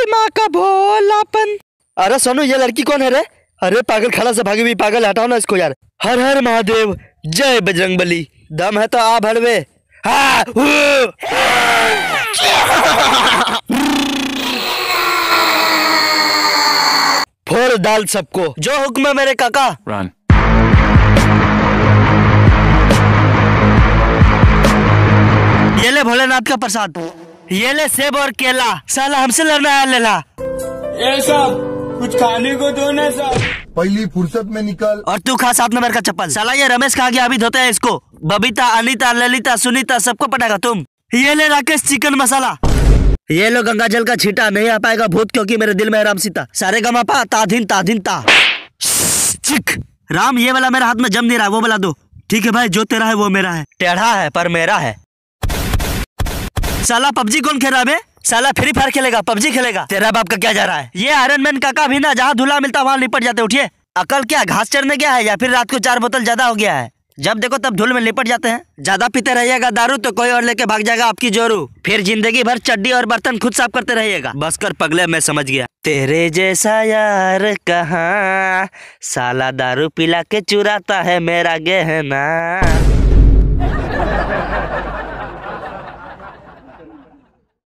माँ का भोलापन। अरे सोनू, ये लड़की कौन है रे? अरे पागल, खड़ा से भागी हुई पागल, हटाओ ना इसको यार। हर हर महादेव, जय बजरंगबली। दम है तो आ भड़वे। हाँ, फोड़ डाल सबको, जो हुक्म है मेरे काका। Run. ये ले भोलेनाथ का प्रसाद, ये ले सेब और केला। साला हमसे लड़ना है लेला। ए साहब, कुछ खाने को दो ना साहब। पहली फुर्सत में निकल। और तू खा 7 नंबर का चप्पल। साला ये रमेश कहाँ गया? अभी धोते हैं इसको। बबीता, अनीता, ललिता, सुनीता सबको पटाएगा तुम। ये ले राकेश चिकन मसाला। ये लो गंगा जल का छींटा। नहीं आ पाएगा भूत क्योंकि मेरे दिल में है राम सीता। सारे गमा पा ताधीन ताधीन ता। चिक राम, ये वाला मेरा हाथ में जम नहीं रहा, वो वाला दो। ठीक है भाई, जो तेरा है वो मेरा है। टेढ़ा है पर मेरा है। साला पबजी कौन खेल रहा है? साला फ्री फायर खेलेगा, पबजी खेलेगा। तेरा बाप का क्या जा रहा है? ये आयरन मैन काका भी ना, जहाँ धुला मिलता वहाँ लिपट जाते। उठिए। अकल क्या, घास चरने गया है या फिर रात को 4 बोतल ज्यादा हो गया है? जब देखो तब धूल में लिपट जाते हैं। ज्यादा पीते रहिएगा दारू तो कोई और लेके भाग जाएगा आपकी जोरू। फिर जिंदगी भर चड्डी और बर्तन खुद साफ करते रहिएगा। बस कर पगले, मैं समझ गया। तेरे जैसा यार कहाँ, साला दारू पिला के चुराता है मेरा गहना।